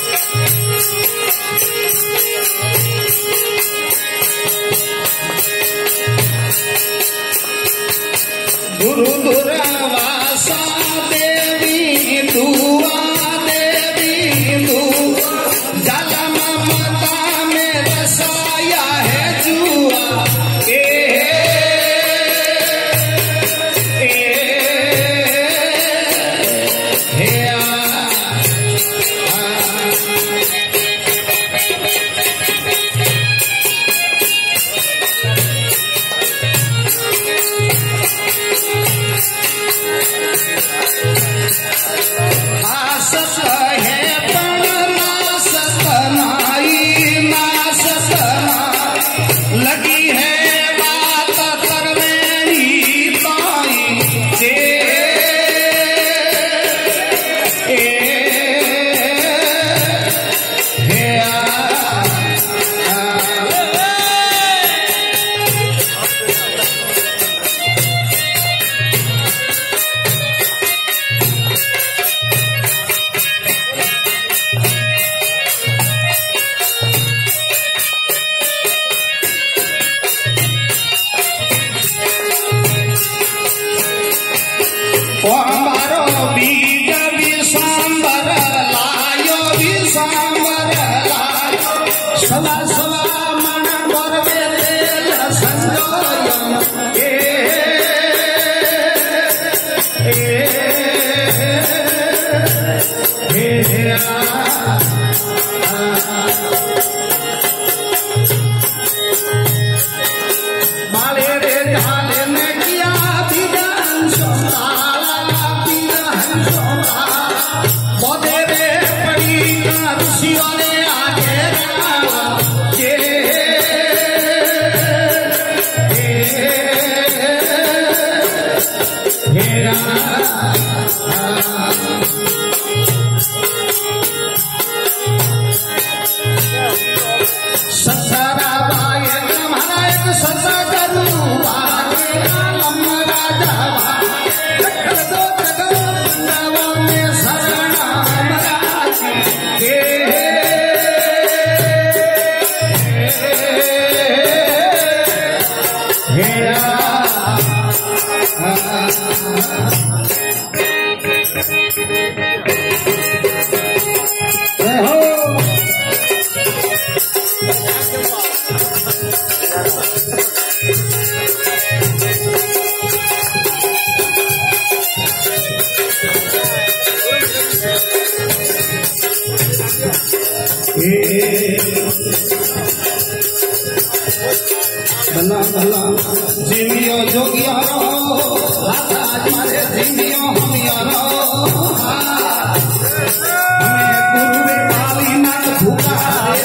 गुरु दुर्वासा देवी दुआ देवी दू जल ममता में रसाया है जुआ भला भला जिमियो जोगिया हमारे जिमियो हम यारो हमें गुरु काली नाथ भूखा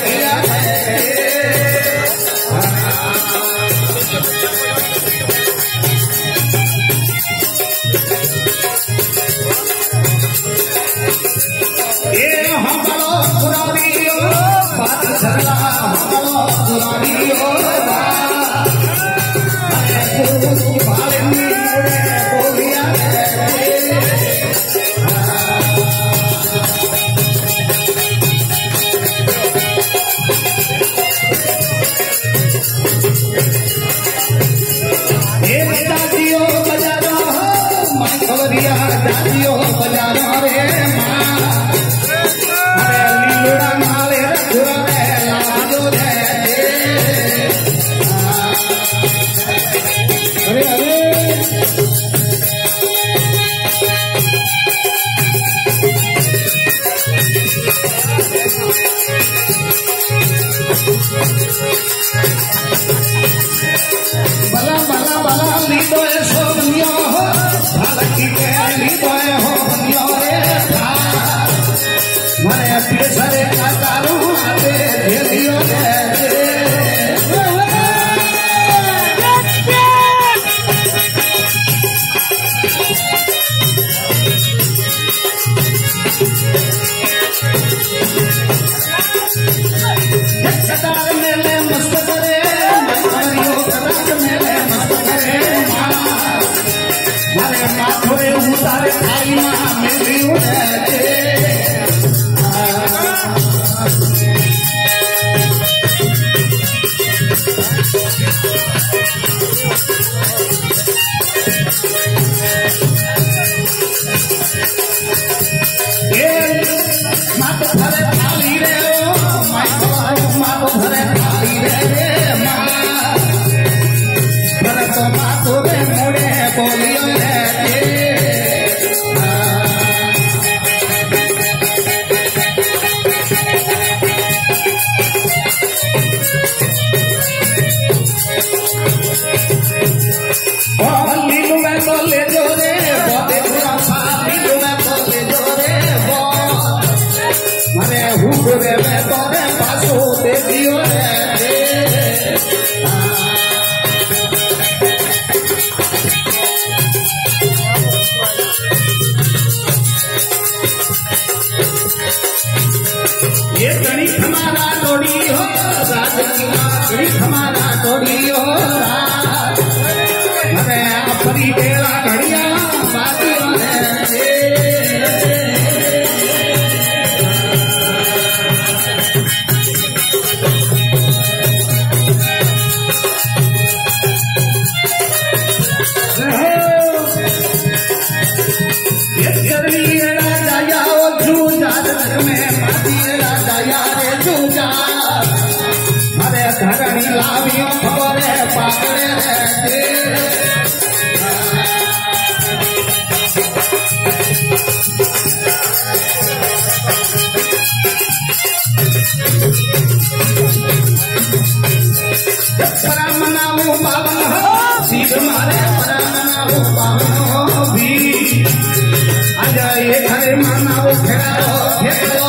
भला भला भला लीडो सो दुनिया हो भालकी के लीडो हो दुनिया रे मारे अपने सारे कातारू आते दियो रे सदार मेले मस्त करे मारे माथोरे उतारे खाई में अरे हुकुरे में तोरे पासो दे दियो रे ये गणित हमारा डोरी हो गणित हमारा डोरी हो अरे अपनी बेड़ा घड़िया बातियों धरणी लावियों खबरे पागले मनाऊ पावन हो सीध मारे मनाऊ पावन हो भी आज ये घरे मनाऊ खेलो खेलो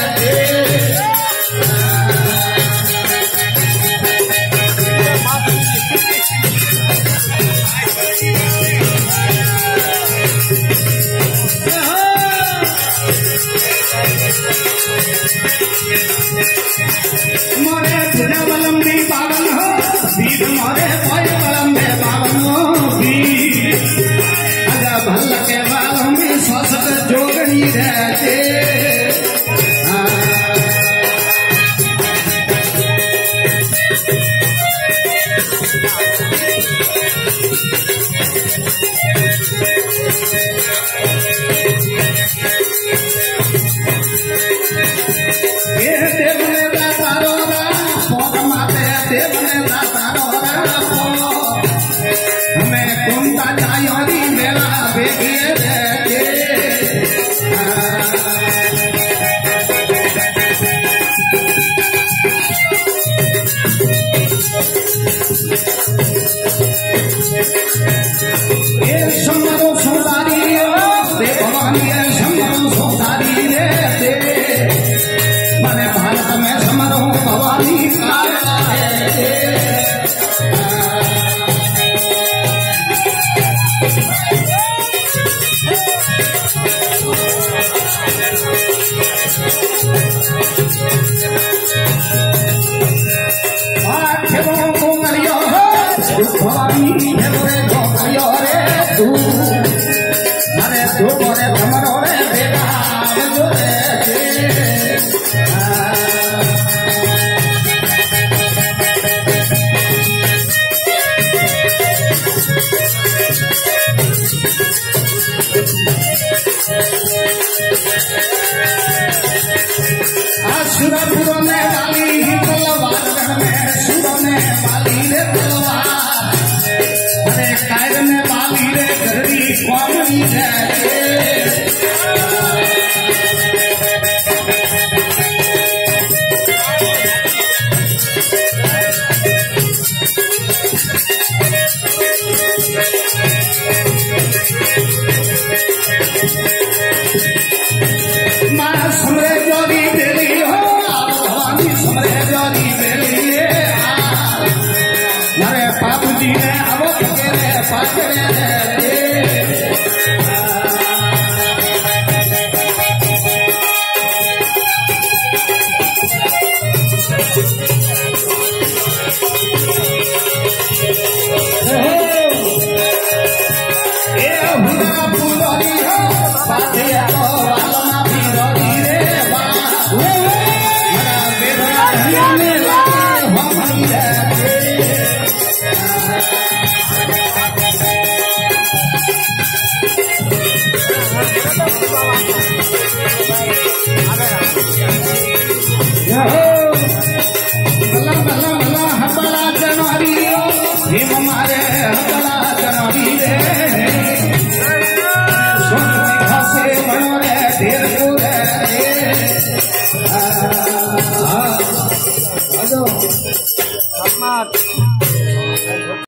मोरे भुजबलंबी पावन हो बीज मोरे भुजबलंबे पावन हो अजा भल के बालों में श्वासत जोगनी रहते हमें कुंता जायोरी मेरा बेगिए ये समरो सोदारी रे भवानी समरो सोदारी रे मैंने भारत में समरो भवानी भवानी रे तू अरे तू बोले धमरो रे बेटा जो रे सुरपुर में वाली तलवार में सुर में वाली रे तलवार अरे कायर में वाली रे घड़ी कौमनी है माँ समरे जोड़ी देली हो भवानी समरे जोड़ी देली अरे बाबू जी ने अब पाकड़े Selamat.